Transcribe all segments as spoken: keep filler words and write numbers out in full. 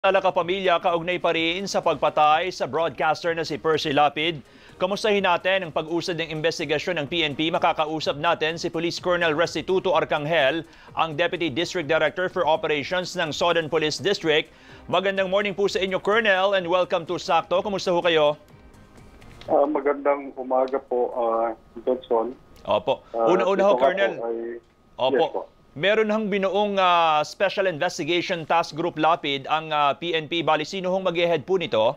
Tala kapamilya, kaugnay pa rin sa pagpatay sa broadcaster na si Percy Lapid. Kamustahin natin ang pag-usad ng investigasyon ng P N P. Makakausap natin si Police Colonel Restituto Arcangel, ang Deputy District Director for Operations ng Southern Police District. Magandang morning po sa inyo, Colonel, and welcome to Sakto. Kamusta ho kayo? Uh, magandang umaga po, uh, Johnson. Opo. Una-una ho, Colonel. Ay... Opo. Yes, po. Meron hang binuong uh, Special Investigation Task Group Lapid ang uh, P N P. Bali, sino hong mag-head po nito?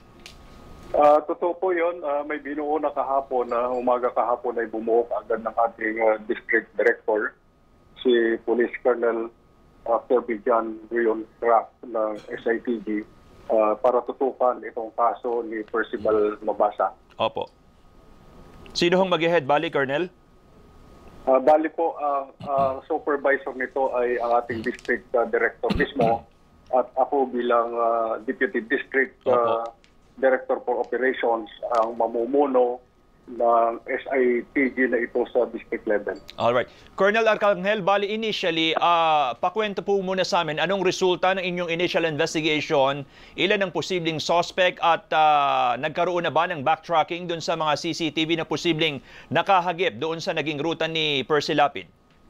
Uh, totoo po yun. Uh, may binuo na kahapon, na uh, umaga kahapon ay bumuo agad ng ating uh, District Director, si Police Colonel uh, Kirby John Rion Craft ng S I T G uh, para tutukan itong kaso ni Percival Mabasa. Opo. Sino hong mag-head? Bali, Colonel? Uh, bali po, ang uh, uh, supervisor nito ay ang ating district uh, director mismo at ako bilang uh, deputy district uh, director for operations ang mamumuno ng S I T G na ito sa district level. Alright. Colonel Arcangel, bali initially, uh, pakwento po muna sa amin, anong resulta ng inyong initial investigation? Ilan ang posibleng suspect at uh, nagkaroon na ba ng backtracking doon sa mga C C T V na posibleng nakahagip doon sa naging ruta ni Percy Lapid?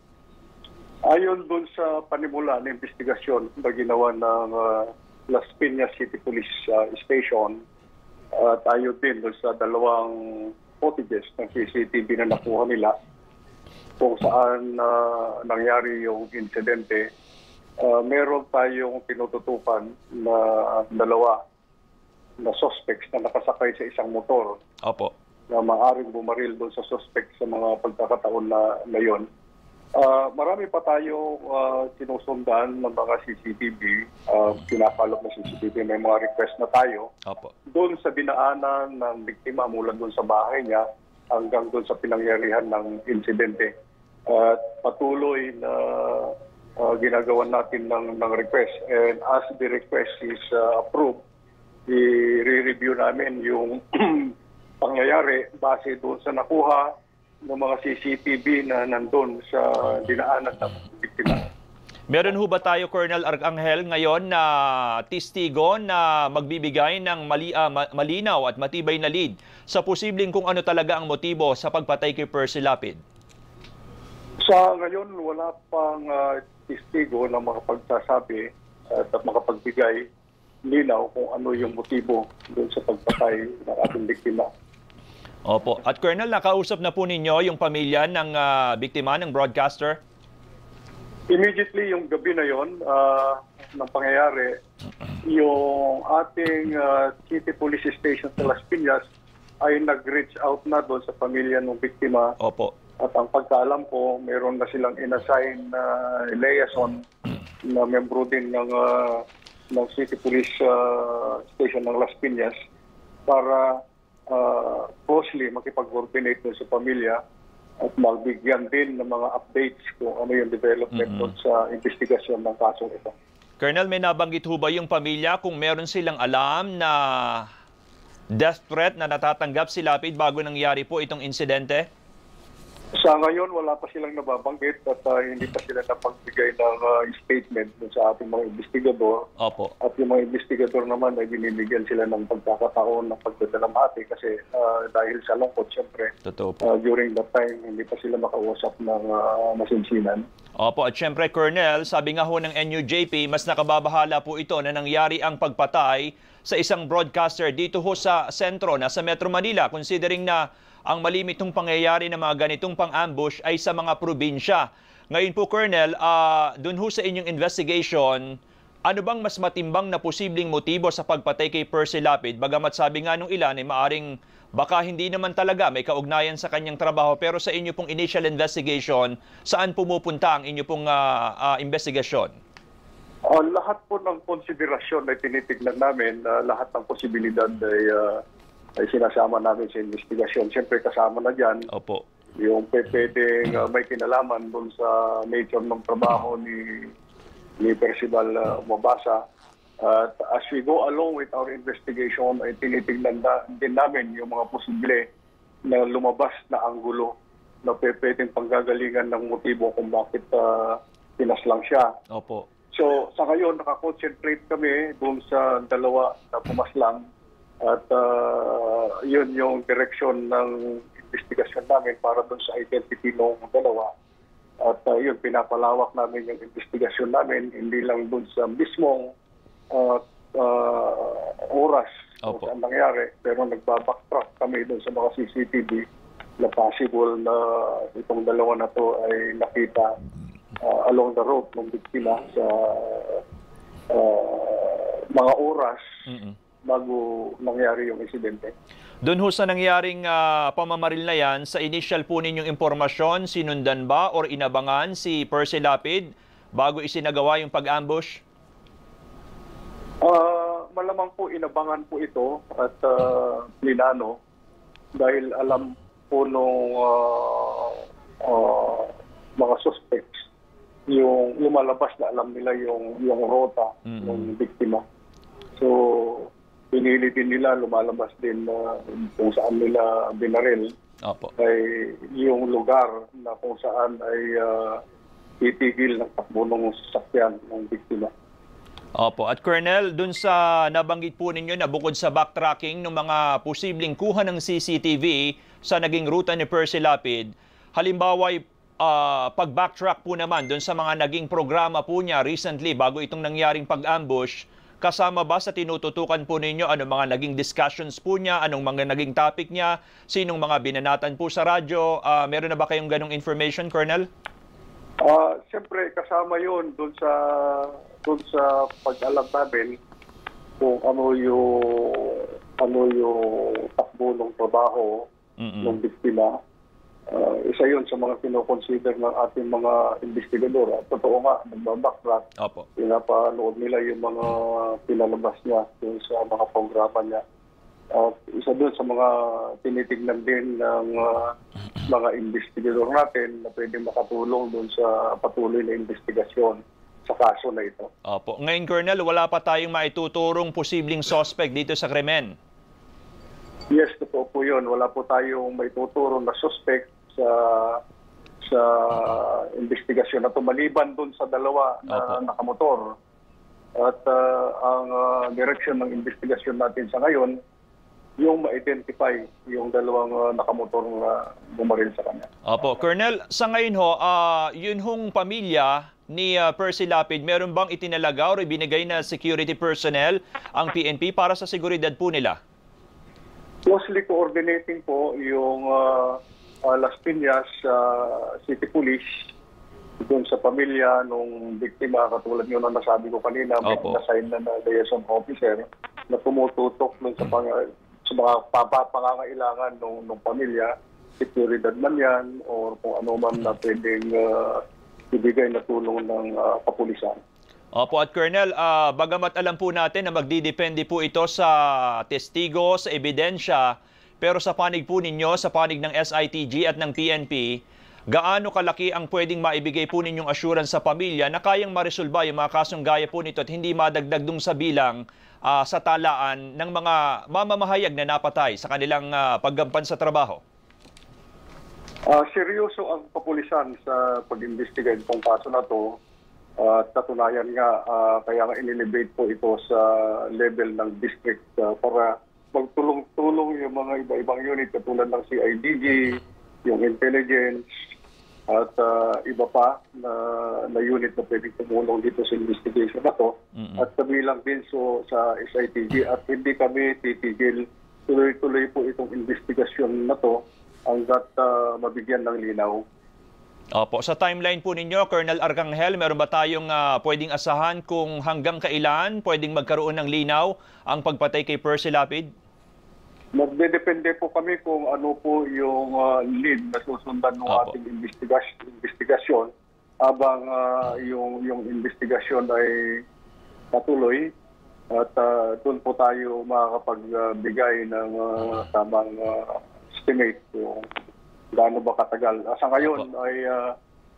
Ayon doon sa panimula ng investigasyon na ginawa ng uh, Las Piñas City Police uh, Station at uh, ayon din doon sa dalawang footages ng C C T V na nakuha nila kung saan uh, nangyari yung insidente. Uh, meron tayong tinututukan na dalawa na suspects na nakasakay sa isang motor. Opo. Na maaaring bumaril doon sa suspect sa mga pagkakataon na, na yun. Uh, marami pa tayo uh, sinusundan ng mga C C T V, uh, pinapalok na C C T V, may mga request na tayo. Opo. Doon sa dinaanan ng biktima mula doon sa bahay niya hanggang doon sa pinangyarihan ng insidente. At uh, patuloy na uh, ginagawa natin ng, ng request. And as the request is uh, approved, i-re-review namin yung pangyayari base doon sa nakuha ng mga C C T V na nandun sa dinaanan ng biktima. Meron ho ba tayo, Colonel Arcangel, ngayon na testigo na magbibigay ng mali, uh, malinaw at matibay na lead sa posibleng kung ano talaga ang motibo sa pagpatay kay Percy Lapid? Sa ngayon, wala pang uh, testigo na makapagsasabi at uh, makapagbigay linaw kung ano yung motibo doon sa pagpatay ng ating biktima. Opo. At Colonel, nakausap na po ninyo yung pamilya ng uh, biktima ng broadcaster? Immediately, yung gabi na yon uh, ng pangyayari, yung ating uh, City Police Station sa Las Piñas ay nag-reach out na doon sa pamilya ng biktima. Opo. At ang pagkaalam ko, meron na silang inassign na uh, liaison na membro din ng, uh, ng City Police uh, Station ng Las Piñas para Uh, closely makipag-coordinate doon sa pamilya at magbigyan din ng mga updates kung ano yung development mm-hmm. doon sa investigasyon ng kasong ito. Colonel, may nabanggit ho ba yung pamilya kung meron silang alam na death threat na natatanggap si Lapid bago nangyari po itong insidente? Sa ngayon, wala pa silang nababanggit at uh, hindi pa sila napagbigay ng uh, statement sa ating mga investigador. Opo. At yung mga investigador naman ay binibigyan sila ng pagkakataon ng pagdadalamhati kasi uh, dahil sa lungkot, siyempre, Totoo po. Uh, during that time, hindi pa sila makausap ng uh, masinsinan. Opo, at siyempre, Colonel, sabi nga ho ng N U J P, mas nakababahala po ito na nangyari ang pagpatay sa isang broadcaster dito ho sa sentro, na sa Metro Manila, considering na ang malimitong pangyayari ng mga ganitong pang-ambush ay sa mga probinsya. Ngayon po, Colonel, uh, dun ho sa inyong investigation, ano bang mas matimbang na posibleng motibo sa pagpatay kay Percy Lapid? Bagamat sabi nga nung ilan ay maaring baka hindi naman talaga may kaugnayan sa kanyang trabaho, pero sa inyo pong initial investigation, saan pumupunta ang inyo pong uh, uh, investigasyon? Uh, lahat po ng konsiderasyon na tinitignan namin, uh, lahat ng posibilidad ay uh, ay sinasama namin sa investigasyon. Siyempre kasama na dyan Opo. yung pwedeng uh, may kinalaman doon sa nature ng trabaho ni, ni Percival uh, Mabasa. At uh, as we go along with our investigation, ay tinitignan na, din namin yung mga posible na lumabas na anggulo na pwedeng panggagalingan ng motibo kung bakit uh, pinaslang siya. Opo. So sa ngayon, nakakonsentrate kami doon sa dalawa na pumaslang at uh, yun yung direksyon ng investigasyon namin para doon sa identity ng dalawa. At uh, yun, pinapalawak namin yung investigasyon namin, hindi lang doon sa mismong uh, uh, oras kung saan nangyari, pero nagbabacktrack kami doon sa mga C C T V na possible na itong dalawa na to ay nakita uh, along the road ng biktima sa uh, mga oras Mm-mm. bago nangyari yung insidente. Doon ho sa nangyaring uh, pamamaril na yan, sa initial po ninyong impormasyon, sinundan ba or inabangan si Percy Lapid bago isinagawa yung pag-ambush? Uh, malamang po inabangan po ito at uh, plinano dahil alam po nung uh, uh, mga suspects yung lumalabas na alam nila yung yung rota mm-hmm. ng biktima. So pinili din nila lumalabas din uh, kung saan nila binaril. Opo. Ay yung lugar na kung saan ay uh, titigil ng takbo ng sasakyan ng biktima. Opo. At Colonel, dun sa nabanggit po ninyo na bukod sa backtracking ng mga posibleng kuha ng C C T V sa naging ruta ni Percy Lapid, halimbawa uh, pag-backtrack po naman dun sa mga naging programa po niya recently bago itong nangyaring pag-ambush, kasama ba sa tinututukan po ninyo anong mga naging discussions po niya, anong mga naging topic niya, sinong mga binanatan po sa radyo? Uh, meron na ba kayong ganong information, Colonel? Uh, Siyempre, kasama yun dun sa doon sa pag-alam namin kung ano yung ano yung takbo ng trabaho mm-hmm. ng biktima. Uh, isa yun sa mga kinoconsider ng ating mga investigador. At totoo nga, nagbabacktrack. Pinapanood nila yung mga pinalabas niya yung sa mga programa niya. At uh, isa doon sa mga tinitignan din ng uh, mga investigador natin na pwedeng makatulong doon sa patuloy na investigasyon sa kaso na ito. Opo. Ngayon, Colonel, wala pa tayong maituturong posibleng suspect dito sa krimen. Yes, totoo po yun. Wala po tayong maituturong na suspect sa sa investigasyon na tumaliban doon sa dalawa na Opo. nakamotor. At uh, ang uh, direksyon ng investigasyon natin sa ngayon, yung ma-identify yung dalawang uh, nakamotor na bumaril sa kanya. Opo. Colonel, sa ngayon ho, uh, yun hong pamilya ni uh, Percy Lapid, meron bang itinalaga o ibinigay na security personnel ang P N P para sa seguridad po nila? Closely coordinating po yung uh, uh, Las Piñas uh, City Police doon sa pamilya nung biktima, katulad yun na nasabi ko kanina, may na-assign na na liaison officer na tumututok dun sa, pang, sa mga papapangangailangan ng, ng pamilya, seguridad man yan o kung ano man na pwedeng uh, ibigay na tulong ng uh, kapulisan. Opo, at Colonel, uh, bagamat alam po natin na magdidepende po ito sa testigo, sa ebidensya, pero sa panig po ninyo, sa panig ng S I T G at ng P N P, gaano kalaki ang pwedeng maibigay po ninyong assurance sa pamilya na kayang maresolba yung mga kasong gaya po nito at hindi madagdag dun sa bilang uh, sa talaan ng mga mamamahayag na napatay sa kanilang uh, paggampan sa trabaho? Uh, seryoso ang kapulisan sa pag-investigate itong kaso na to. At uh, katunayan nga, uh, kaya nga in-elevate po ito sa level ng district uh, para magtulong-tulong yung mga iba-ibang unit katulad ng C I D G, yung intelligence, at uh, iba pa na, na unit na pwedeng tumulong dito sa investigation na to. Mm-hmm. At kabilang din so, sa S I T G at hindi kami titigil. Tuloy-tuloy po itong investigasyon na to hanggat uh, mabigyan ng linaw. Opo. Sa timeline po ninyo, Colonel Arcangel, meron ba tayong uh, pwedeng asahan kung hanggang kailan pwedeng magkaroon ng linaw ang pagpatay kay Percy Lapid? Magdedepende po kami kung ano po yung uh, lead na susundan ng Opo. ating investigasyon, investigasyon habang uh, yung, yung investigasyon ay patuloy at uh, doon po tayo makakapagbigay ng uh, tamang uh, estimate kung gaano ba katagal. Sa ngayon Opo. ay uh,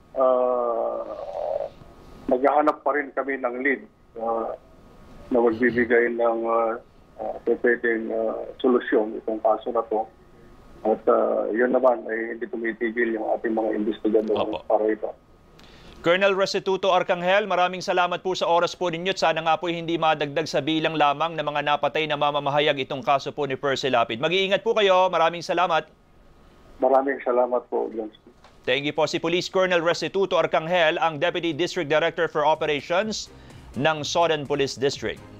uh, naghahanap pa rin kami ng lead uh, na magbibigay ng uh, uh, pwedeng uh, solusyon itong kaso na to. At uh, yun naman ay hindi tumitigil yung ating mga investigador para ito. Colonel Restituto Arcangel, maraming salamat po sa oras po ninyo at sana nga po hindi madagdag sa bilang lamang ng mga napatay na mamamahayag itong kaso po ni Percy Lapid. Mag-iingat po kayo. Maraming salamat. Maraming salamat po, John. Thank you po si Police Colonel Restituto Arcangel, ang Deputy District Director for Operations ng Southern Police District.